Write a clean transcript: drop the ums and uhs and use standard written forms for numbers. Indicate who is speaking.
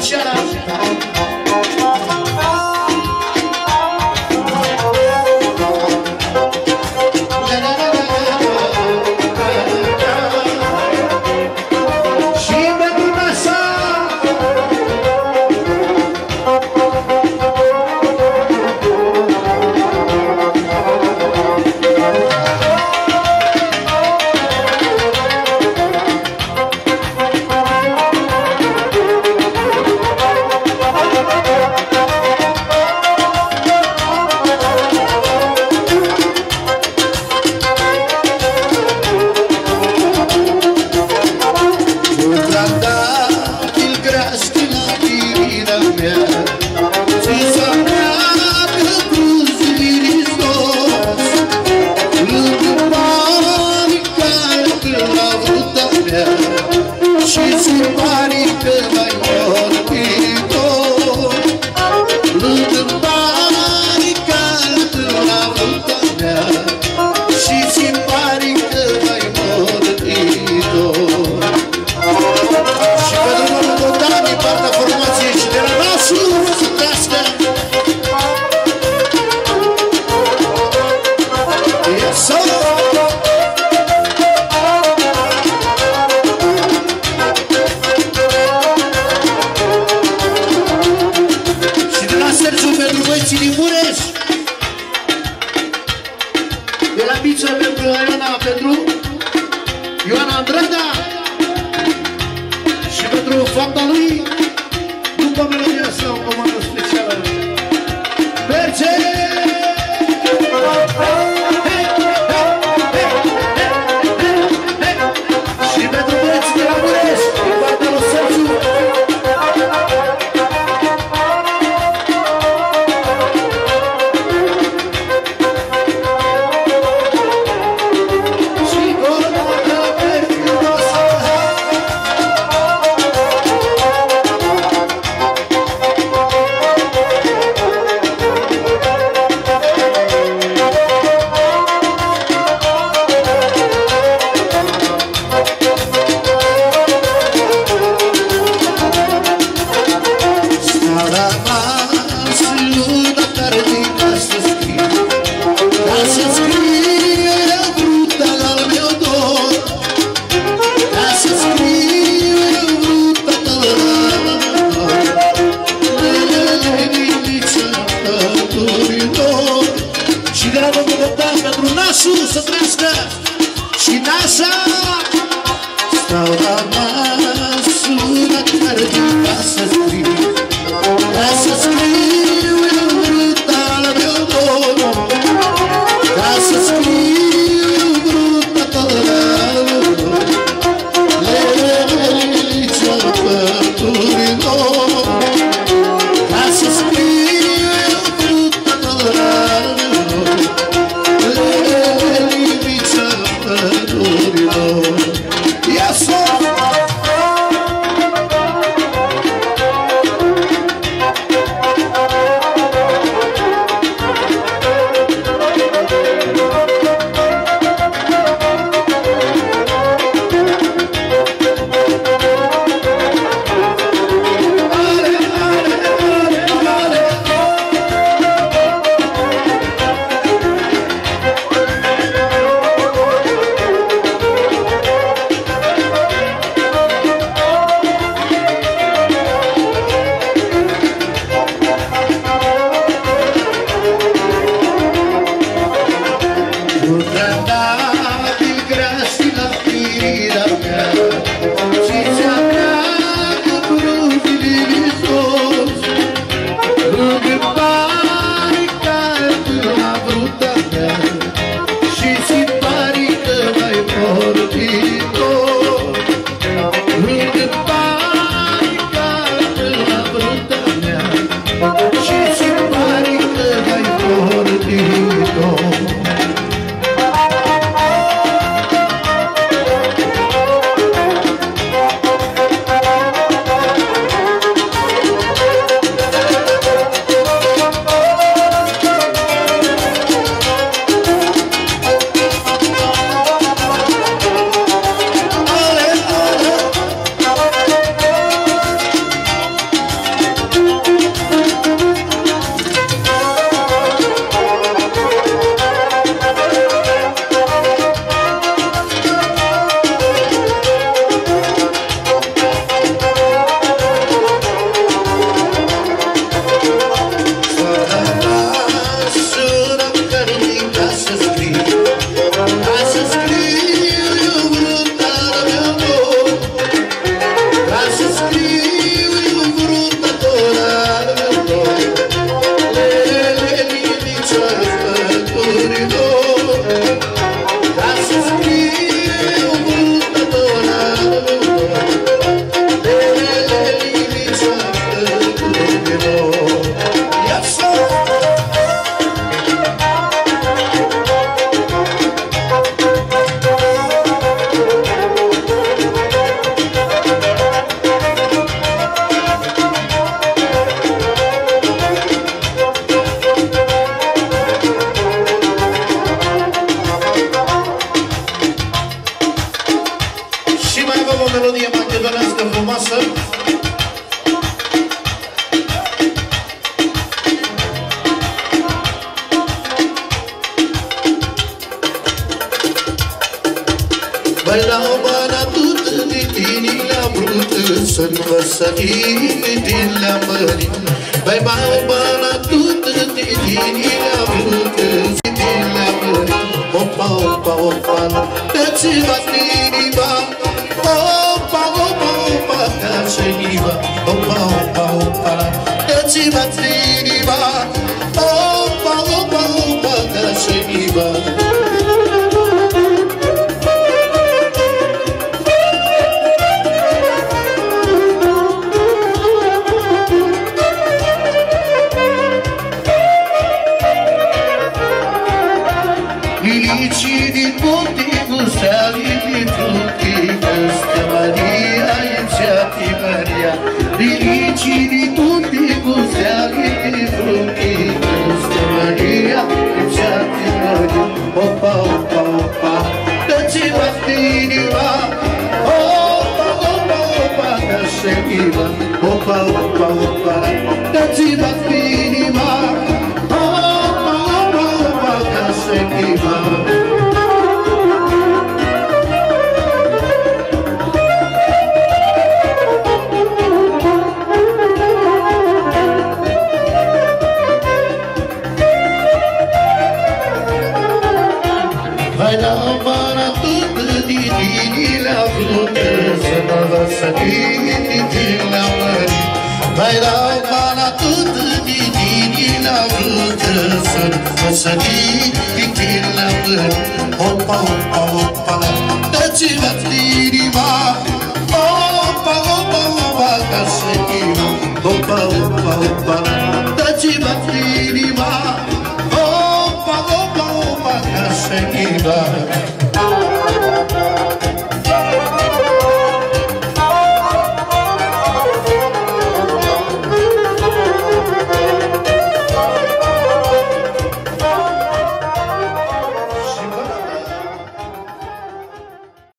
Speaker 1: specială.
Speaker 2: Yes, sir.
Speaker 1: Vai la o bana tută de tine la brută, să-mi văsărini din la mări. Vai la o bana tută de tine la brută, din la mări. Opa, opa, opa, dă-ți bate inima. Opa, opa, opa, dă-ți inima. Opa, opa, opa, dă-ți bate inima. Opa, opa, opa, dă-ți inima. Lilici di tutti gustali di tutti, questa Maria e Giatti Maria. Lilici di tutti gustali di tutti, questa Maria e Giatti Maria. Opa, opa, opa, dă-ți bastinima. Opa, opa, opa, dă-ți-inima. Opa, opa, opa, dă-ți bastinima. Vai la mano tutta di tini la frutta, se non va salire di la mare. Vai la mano tutta di tini la frutta, se non va salire di la mare. Opa, opa, opa, dă-ți-mă inima.